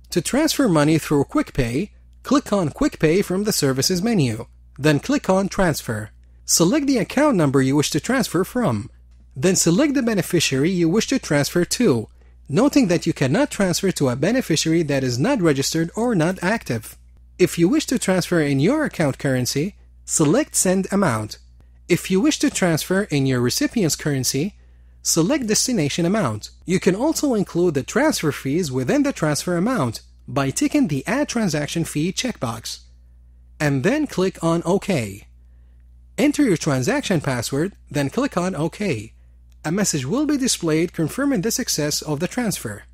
To transfer money through QuickPay, click on QuickPay from the Services menu. Then click on Transfer. Select the account number you wish to transfer from. Then select the beneficiary you wish to transfer to, noting that you cannot transfer to a beneficiary that is not registered or not active. If you wish to transfer in your account currency, select Send Amount. If you wish to transfer in your recipient's currency, select Destination Amount. You can also include the transfer fees within the transfer amount by ticking the Add Transaction Fee checkbox. And then click on OK. Enter your transaction password, then click on OK. A message will be displayed confirming the success of the transfer.